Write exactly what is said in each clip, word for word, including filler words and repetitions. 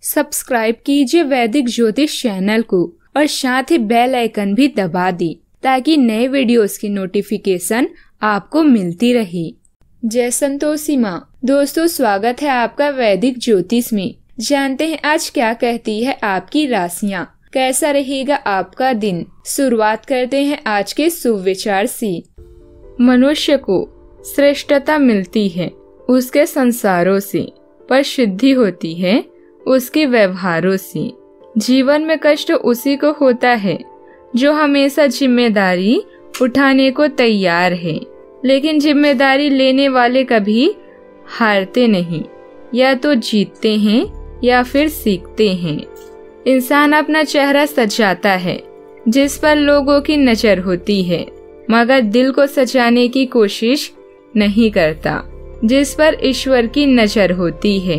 Subscribe कीजिए वैदिक ज्योतिष चैनल को और साथ ही बेल आइकन भी दबा दी ताकि नए वीडियोस की नोटिफिकेशन आपको मिलती रहे। जय संतोषी माँ। दोस्तों, स्वागत है आपका वैदिक ज्योतिष में। जानते हैं आज क्या कहती है आपकी राशियाँ, कैसा रहेगा आपका दिन। शुरुआत करते हैं आज के शुभ विचार से। मनुष्य को श्रेष्ठता मिलती है उसके संसारों से, पर सिद्धि होती है उसके व्यवहारों से। जीवन में कष्ट उसी को होता है जो हमेशा जिम्मेदारी उठाने को तैयार है, लेकिन जिम्मेदारी लेने वाले कभी हारते नहीं, या तो जीतते हैं या फिर सीखते हैं। इंसान अपना चेहरा सजाता है जिस पर लोगों की नजर होती है, मगर दिल को सजाने की कोशिश नहीं करता जिस पर ईश्वर की नजर होती है।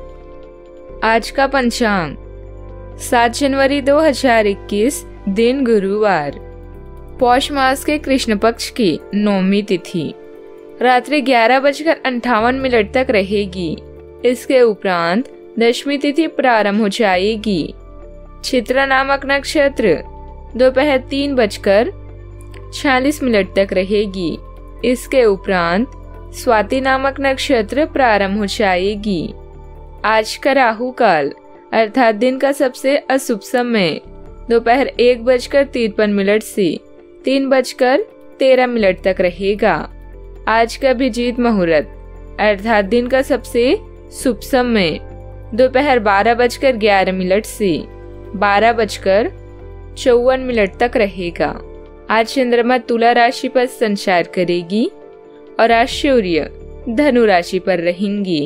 आज का पंचांग सात जनवरी दो हजार इक्कीस, दिन गुरुवार, पौष मास के कृष्ण पक्ष की नौमी तिथि रात्रि ग्यारह बजकर अंठावन मिनट तक रहेगी। इसके उपरांत दशमी तिथि प्रारंभ हो जाएगी। चित्रा नामक नक्षत्र दोपहर तीन बजकर छियालीस मिनट तक रहेगी। इसके उपरांत स्वाति नामक नक्षत्र प्रारंभ हो जाएगी। आज का राहु काल अर्थात दिन का सबसे अशुभ समय दोपहर एक बजकर तिरपन मिनट से तीन बजकर तेरह मिनट तक रहेगा। आज का अभिजीत मुहूर्त अर्थात दिन का सबसे शुभ समय दोपहर बारह बजकर ग्यारह मिनट से बारह बजकर चौवन मिनट तक रहेगा। आज चंद्रमा तुला राशि पर संचार करेगी और आज सूर्य धनु राशि पर रहेंगी।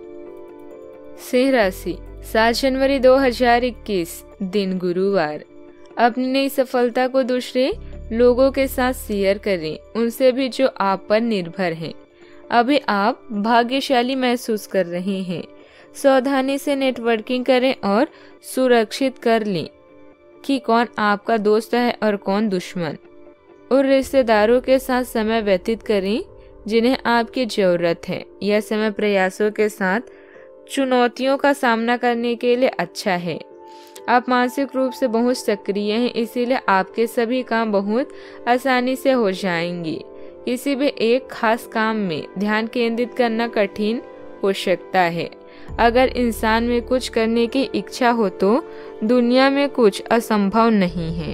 सिंह राशि सात जनवरी दो हजार इक्कीस, दिन गुरुवार, अपनी नई सफलता को दूसरे लोगों के साथ शेयर करें, उनसे भी जो आप पर निर्भर हैं। अभी आप भाग्यशाली महसूस कर रहे हैं। सावधानी से नेटवर्किंग करें और सुरक्षित कर लें कि कौन आपका दोस्त है और कौन दुश्मन। और रिश्तेदारों के साथ समय व्यतीत करें जिन्हें आपकी जरूरत है। यह समय प्रयासों के साथ चुनौतियों का सामना करने के लिए अच्छा है। आप मानसिक रूप से बहुत सक्रिय हैं, इसीलिए आपके सभी काम बहुत आसानी से हो जाएंगे। किसी भी एक खास काम में ध्यान केंद्रित करना कठिन हो सकता है। अगर इंसान में कुछ करने की इच्छा हो तो दुनिया में कुछ असंभव नहीं है।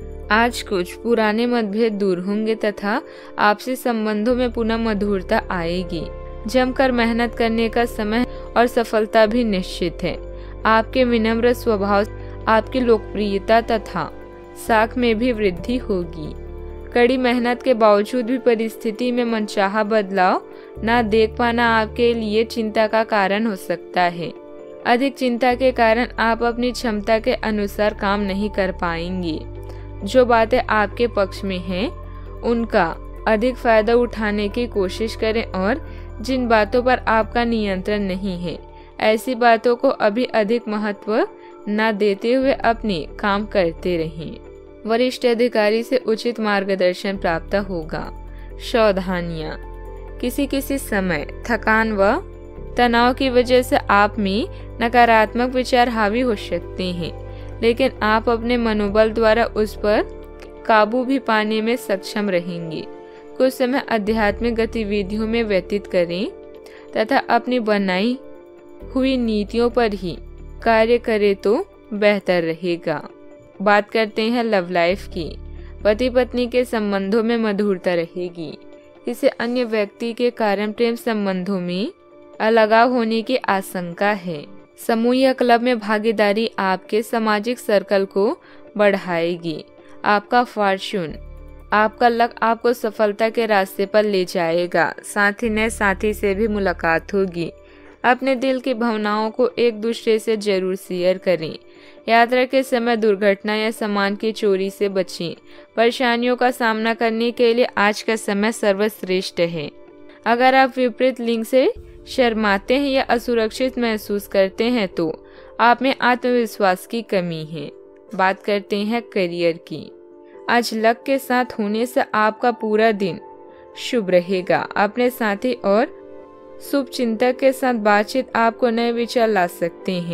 आज कुछ पुराने मतभेद दूर होंगे तथा आपसी संबंधों में पुनः मधुरता आएगी। जमकर मेहनत करने का समय और सफलता भी निश्चित है। आपके विनम्र स्वभाव आपकी लोकप्रियता तथा साख में भी वृद्धि होगी। कड़ी मेहनत के बावजूद भी परिस्थिति में मनचाहा बदलाव न देख पाना आपके लिए चिंता का कारण हो सकता है। अधिक चिंता के कारण आप अपनी क्षमता के अनुसार काम नहीं कर पाएंगे। जो बातें आपके पक्ष में हैं, उनका अधिक फायदा उठाने की कोशिश करें और जिन बातों पर आपका नियंत्रण नहीं है, ऐसी बातों को अभी अधिक महत्व न देते हुए अपने काम करते रहें। वरिष्ठ अधिकारी से उचित मार्गदर्शन प्राप्त होगा। सावधानियां, किसी किसी समय थकान व तनाव की वजह से आप में नकारात्मक विचार हावी हो सकते हैं, लेकिन आप अपने मनोबल द्वारा उस पर काबू भी पाने में सक्षम रहेंगे। कुछ समय आध्यात्मिक गतिविधियों में व्यतीत करें तथा अपनी बनाई हुई नीतियों पर ही कार्य करें तो बेहतर रहेगा। बात करते हैं लव लाइफ की। पति पत्नी के संबंधों में मधुरता रहेगी। किसी अन्य व्यक्ति के कारण प्रेम संबंधों में अलगाव होने की आशंका है। समूह या क्लब में भागीदारी आपके सामाजिक सर्कल को बढ़ाएगी। आपका फॉर्च्यून, आपका लक आपको सफलता के रास्ते पर ले जाएगा। साथ ही नए साथी से भी मुलाकात होगी। अपने दिल की भावनाओं को एक दूसरे से जरूर शेयर करें। यात्रा के समय दुर्घटना या सामान की चोरी से बचें। परेशानियों का सामना करने के लिए आज का समय सर्वश्रेष्ठ है। अगर आप विपरीत लिंग से शर्माते हैं या असुरक्षित महसूस करते हैं तो आप में आत्मविश्वास की कमी है। बात करते हैं करियर की। आज लक के साथ होने से आपका पूरा दिन शुभ रहेगा। अपने साथी और शुभ चिंतक के साथ बातचीत आपको नए विचार ला सकते हैं।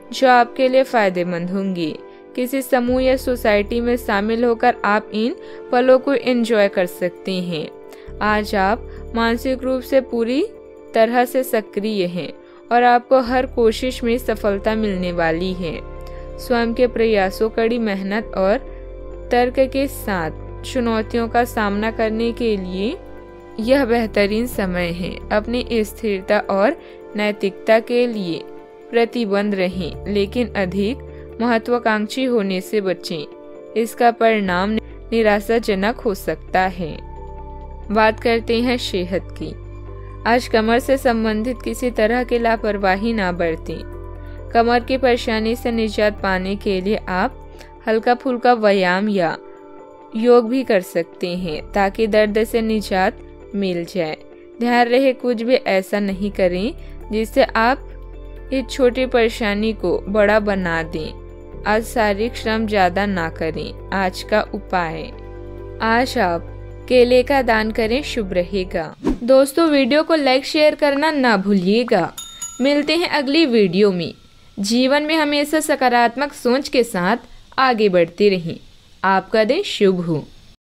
जो आपके लिए फायदेमंद होंगी। किसी समूह या सोसाइटी में शामिल होकर आप इन पलों को एंजॉय कर सकते हैं। आज आप मानसिक रूप से पूरी तरह से सक्रिय हैं और आपको हर कोशिश में सफलता मिलने वाली है। स्वयं के प्रयासों, कड़ी मेहनत और तर्क के साथ चुनौतियों का सामना करने के लिए यह बेहतरीन समय है। अपनी स्थिरता और नैतिकता के लिए प्रतिबद्ध रहें, लेकिन अधिक महत्वाकांक्षी होने से बचें। इसका परिणाम निराशाजनक हो सकता है। बात करते हैं सेहत की। आज कमर से संबंधित किसी तरह की लापरवाही ना बरतें। कमर की परेशानी से निजात पाने के लिए आप हल्का फुल्का व्यायाम या योग भी कर सकते हैं ताकि दर्द से निजात मिल जाए। ध्यान रहे, कुछ भी ऐसा नहीं करें जिससे आप इस छोटी परेशानी को बड़ा बना दें। आज शारीरिक श्रम ज्यादा ना करें। आज का उपाय, आज आप केले का दान करें, शुभ रहेगा। दोस्तों, वीडियो को लाइक शेयर करना ना भूलिएगा। मिलते हैं अगली वीडियो में। जीवन में हमेशा सकारात्मक सोच के साथ आगे बढ़ते रहें। आपका दिन शुभ हो।